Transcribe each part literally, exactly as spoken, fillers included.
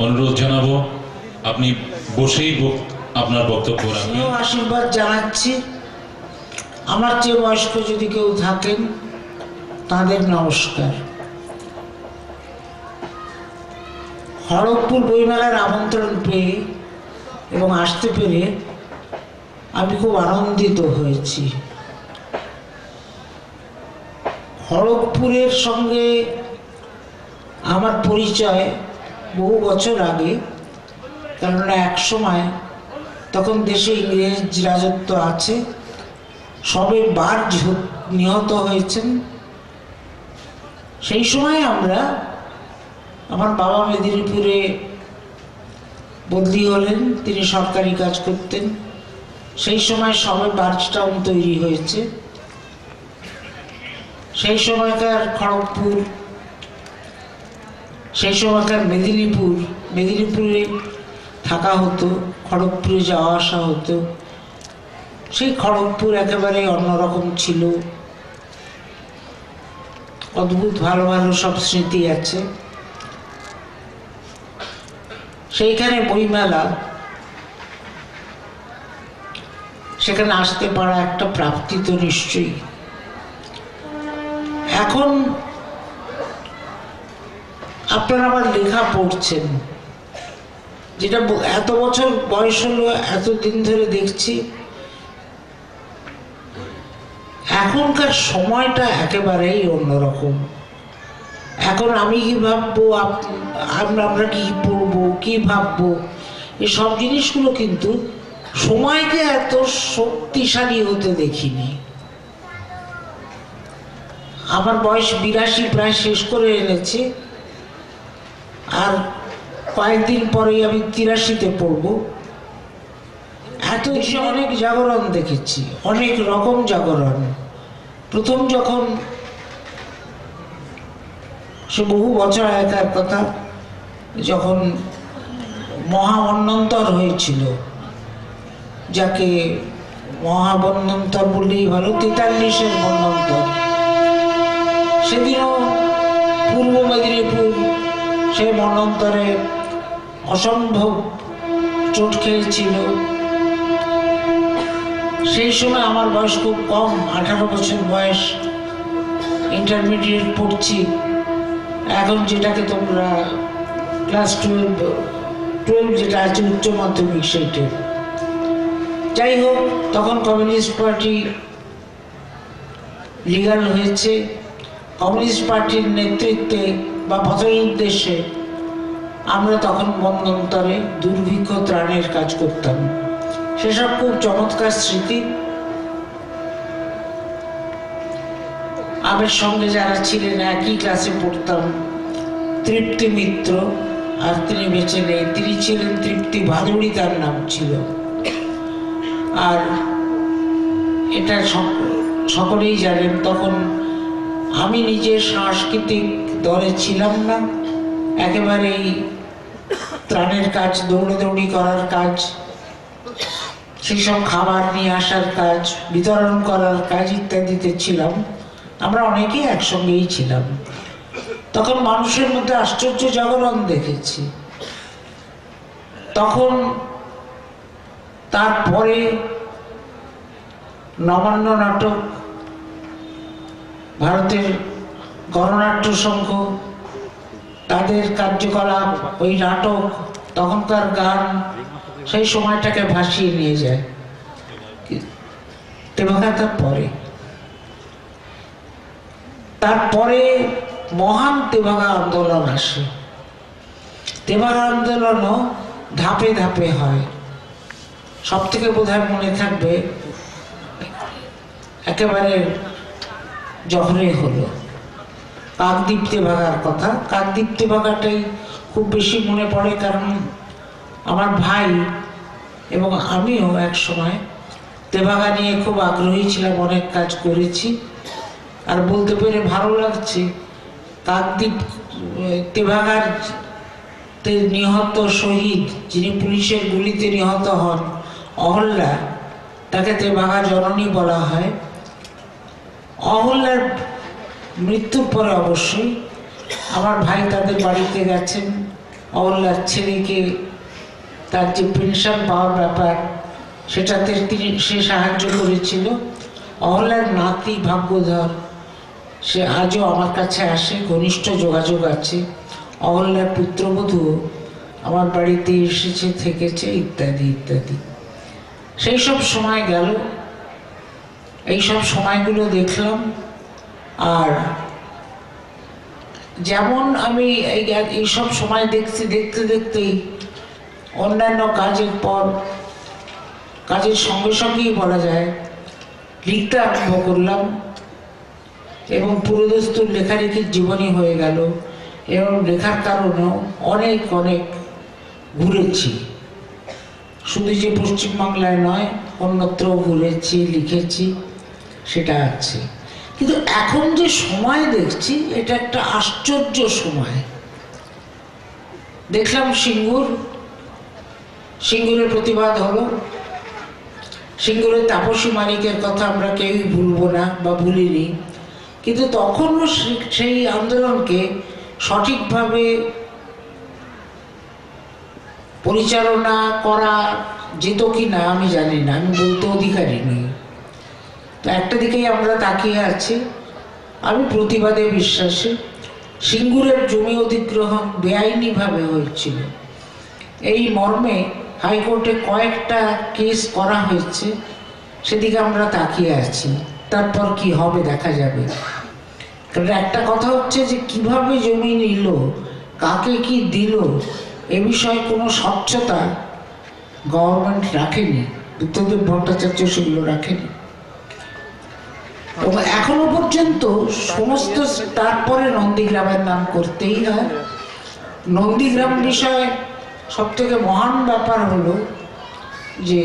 অনুরোধ জানাবো আপনি বসেই আপনার বক্তব্য রাখবেন। আশীর্বাদ জানাচ্ছি। আমার চেয়ে বয়স্ক যদি কেউ থাকেন তাদের নমস্কার। খড়গপুর বইমেলার আমন্ত্রণ পেয়ে এবং আসতে পেরে আমি খুব আনন্দিত হয়েছি। খড়গপুরের সঙ্গে আমার পরিচয় বহু বছর আগে, কেননা এক সময় তখন দেশে ইংরেজ রাজত্ব আছে, সবে বার নিহত হয়েছেন। সেই সময় আমরা, আমার বাবা মেদিনীপুরে বদলি হলেন, তিনি সরকারি কাজ করতেন। সেই সময় সবে বার্জ টাউন তৈরি হয়েছে। সেই সময়কার খড়গপুর, সেই সময়কার মেদিনীপুর, মেদিনীপুরে থাকা হতো, খড়গপুরে যাওয়া আসা হতো। সেই খড়গপুর একেবারে অন্যরকম ছিল, অদ্ভুত ভালো ভালো সব স্মৃতি আছে। সেইখানে বইমেলা, সেখানে আসতে পারা একটা প্রাপ্তি তো নিশ্চয়ই। এখন আপনারা আমার লেখা পড়ছেন, যেটা এত বছর বয়স হলো, এতদিন ধরে দেখছি, এখনকার সময়টা একেবারেই অন্যরকম। এখন আমি কি ভাববো, আমরা আমরা কি পড়বো, কি ভাববো, এই সব জিনিসগুলো কিন্তু সময়কে এত শক্তিশালী হতে দেখিনি। আমার বয়স বিরাশি প্রায় শেষ করে এনেছে, আর কয়েকদিন পরেই আমি তিরাশিতে পড়ব। এত অনেক জাগরণ দেখেছি, অনেক রকম জাগরণ। প্রথম যখন, সে বহু বছর আগেকার কথা, যখন মহামন্বন্তর হয়েছিল, যাকে মহাবন্বন্তর বললেই ভালো, তেতাল্লিশের মন্বন্তর, সেদিনও পূর্ব মেদিনীপুর সে মন্বন্তরে অসম্ভব চোট খেয়েছিল। সেই সময় আমার বয়স খুব কম, আঠারো বছর বয়স, ইন্টারমিডিয়েট পড়ছি। এখন যেটাকে তোমরা ক্লাস টুয়েলভ টুয়েলভ যেটা আছে উচ্চ মাধ্যমিক, সেইটা। যাই হোক, তখন কমিউনিস্ট পার্টি লিগাল হয়েছে। কমিউনিস্ট পার্টির নেতৃত্বে বা পতনের উদ্দেশ্যে আমরা তখন মন্বন্তরে দুর্ভিক্ষ ত্রাণের কাজ করতাম। সেসব খুব চমৎকার স্মৃতি। আমার সঙ্গে যারা ছিলেন, একই ক্লাসে পড়তাম, তৃপ্তি মিত্র, আর তিনি বেঁচে নেই, তিনি ছিলেন তৃপ্তি ভাদুড়ি, তার নাম ছিল। আর এটা সকলেই জানেন, তখন আমি নিজে সাংস্কৃতিক দলে ছিলাম না, একেবারেই ত্রাণের কাজ, দৌড়াদৌড়ি করার কাজ, সেই সব খাবার নিয়ে আসার কাজ, বিতরণ করার কাজ ইত্যাদিতে ছিলাম। আমরা অনেকেই একসঙ্গেই ছিলাম। তখন মানুষের মধ্যে আশ্চর্য জাগরণ দেখেছি। তখন তারপরে নবান্ন নাটক, ভারতের গণনাট্য সংঘ, তাদের কার্যকলাপ, ওই নাটক, তখনকার গান, সেই সময়টাকে ভাসিয়ে নিয়ে যায়। তেভাগাটার পরে তারপরে মহান তেভাগা আন্দোলন আসে। তেভাগা আন্দোলনও ধাপে ধাপে হয়। সব থেকে বোধহয় মনে থাকবে একেবারে যখনই হলো কাকদ্বীপ তেভাগার কথা। কাকদ্বীপ তেভাগাটাই খুব বেশি মনে পড়ে, কারণ আমার ভাই এবং আমিও এক সময় তেভাগা নিয়ে খুব আগ্রহী ছিলাম, অনেক কাজ করেছি। আর বলতে পেরে ভালো লাগছে, কাকদ্বীপ তেভাগার নিহত শহীদ, যিনি পুলিশের গুলিতে নিহত হন, অহল্যা, তাকে তেভাগা জননী বলা হয়। অহল্যার মৃত্যুর পরে অবশ্যই আমার ভাই তাদের বাড়িতে গেছেন, অহল্যার ছেলেকে তার যে পেনশন পাওয়ার ব্যাপার সেটাতে তিনি সে সাহায্য করেছিল। অহল্যার নাতি ভাগ্যধর, সে আজও আমার কাছে আসে, ঘনিষ্ঠ যোগাযোগ আছে। অহল্যার পুত্রবধূ আমার বাড়িতে এসেছে, থেকেছে, ইত্যাদি ইত্যাদি। সেই সব সময় গেল, এই সব সময়গুলো দেখলাম। আর যেমন আমি এই এইসব সময় দেখছি, দেখতে দেখতেই অন্যান্য কাজের পর কাজের সঙ্গে সঙ্গেই বলা যায় লিখতে আরম্ভ করলাম, এবং পুরোদস্তুর লেখালেখির জীবনী হয়ে গেল। এবং লেখার কারণেও অনেক অনেক ঘুরেছি, শুধু যে পশ্চিমবাংলায় নয় অন্যত্রও ঘুরেছি, লিখেছি, সেটা আছে। কিন্তু এখন যে সময় দেখছি এটা একটা আশ্চর্য সময়। দেখলাম সিঙ্গুর, সিঙ্গুরের প্রতিবাদ হলো। সিঙ্গুরের তাপসী মানিকের কথা আমরা কেউই ভুলবো না বা ভুলিনি, কিন্তু তখনও সেই আন্দোলনকে সঠিকভাবে পরিচালনা করা যেত কি না আমি জানি না, আমি বলতে অধিকারী নই। তো একটা দিকেই আমরা তাকিয়ে আছি। আমি প্রতিবাদে বিশ্বাসী। সিঙ্গুরের জমি অধিগ্রহণ বেআইনিভাবে হয়েছিল, এই মর্মে হাইকোর্টে কয়েকটা কেস করা হয়েছে, সেদিকে আমরা তাকিয়ে আছি। তারপর কি হবে দেখা যাবে। কারণ একটা কথা হচ্ছে যে কিভাবে জমি নিল, কাকে কি দিল, এ বিষয়ে কোনো স্বচ্ছতা গভর্নমেন্ট রাখেনি, বুদ্ধদেব ভট্টাচার্য সেগুলো রাখেনি। এবং এখনো পর্যন্ত সমস্ত, তারপরে নন্দীগ্রামের নাম করতেই হয়। নন্দীগ্রাম বিষয়ে সব থেকে মহান ব্যাপার হলো যে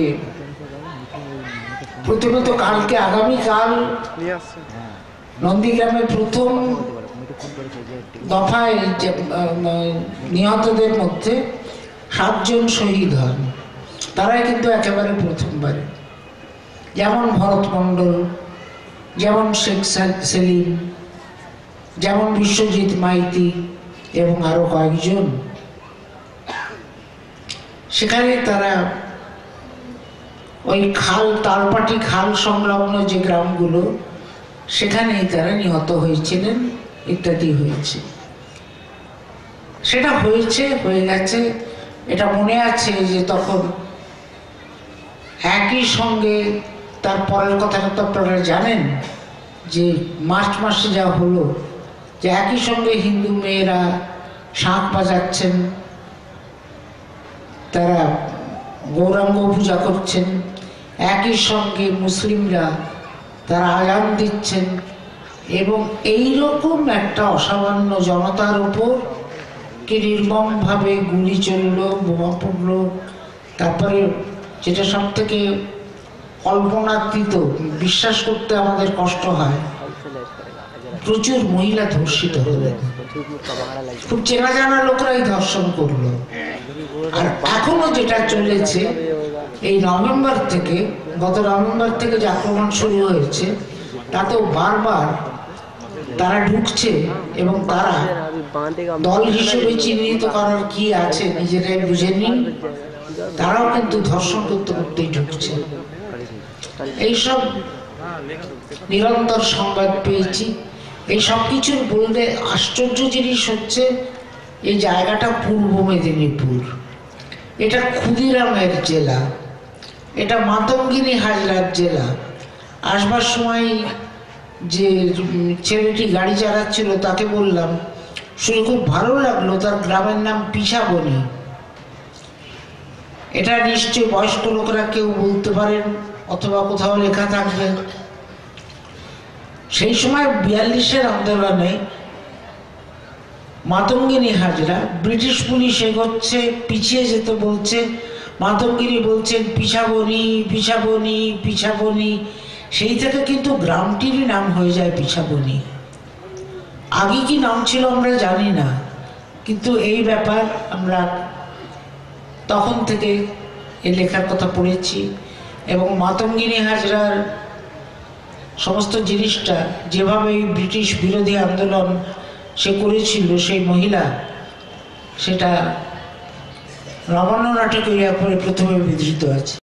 প্রথমত কালকে আগামীকাল নন্দীগ্রামে প্রথম দফায় নিহতদের মধ্যে সাতজন শহীদ হন। তারাই কিন্তু একেবারে প্রথমবারে, যেমন ভরত মণ্ডল, যেমন শেখ সেলিম, যেমন বিশ্বজিৎ মাইতি এবং আরো কয়েকজন। সেখানে তারা ওই খাল, তালপাটি খাল সংলগ্ন যে গ্রামগুলো, সেখানেই তারা নিহত হয়েছিলেন, ইত্যাদি হয়েছে। সেটা হয়েছে, হয়ে গেছে। এটা মনে আছে যে তখন একই সঙ্গে, তার পরের কথাটা তো আপনারা জানেন যে মার্চ মাসে যা হলো, যে একই সঙ্গে হিন্দু মেয়েরা শাঁখ বাজাচ্ছেন, তারা গৌরাঙ্গ পূজা করছেন, একই সঙ্গে মুসলিমরা তারা আজান দিচ্ছেন, এবং এইরকম একটা অসামান্য জনতার উপর কি নির্মমভাবে গুলি চলল, বোমা পড়ল। তারপরে যেটা সব থেকে কল্পনাতীত, বিশ্বাস করতে আমাদের কষ্ট হয়, প্রচুর মহিলা ধর্ষিত হলেন। খুব চেনা জানা লোকরাই ধর্ষণ করলো। আর এখনো যেটা চলেছে, এই নভেম্বর থেকে, গত নভেম্বর থেকে যে আক্রমণ শুরু হয়েছে, তাতেও বারবার তারা ঢুকছে, এবং তারা দল হিসেবে চিহ্নিত করার কি আছে নিজেরাই বুঝে নিন, তারাও কিন্তু ধর্ষণ করতে করতেই ঢুকছে। এইসব নিরন্তর সংবাদ পেয়েছি। এই সব কিছুর বলতে আশ্চর্য জিনিস হচ্ছে, এই জায়গাটা পূর্ব মেদিনীপুর, এটা ক্ষুদিরামের জেলা, এটা মাতঙ্গিনী হাজরার জেলা। আসবার সময় যে ছেলেটি গাড়ি চালাচ্ছিল তাকে বললাম, শুনে খুব ভালো লাগলো, তার গ্রামের নাম পিছাবনি। এটা নিশ্চয়ই বয়স্ক লোকরা কেউ বলতে পারেন, অথবা কোথাও লেখা থাকবে। সেই সময় বিয়াল্লিশের আন্দোলনে মাতঙ্গিনী হাজরা, ব্রিটিশ পুলিশ এগোচ্ছে, পিছিয়ে যেতে বলছে, মাতঙ্গিনী বলছেন পিছাবনি, পিছাবনি, পিছাবনি। সেই থেকে কিন্তু গ্রামটিরই নাম হয়ে যায় পিছাবনি। আগে কি নাম ছিল আমরা জানি না, কিন্তু এই ব্যাপার আমরা তখন থেকে এই লেখার কথা পড়েছি। এবং মাতঙ্গিনী হাজরার সমস্ত জিনিসটা যেভাবে ব্রিটিশ বিরোধী আন্দোলন সে করেছিল, সেই মহিলা, সেটা লাবণ্য নাটকের ব্যাপারে প্রথমে বিধৃত আছে।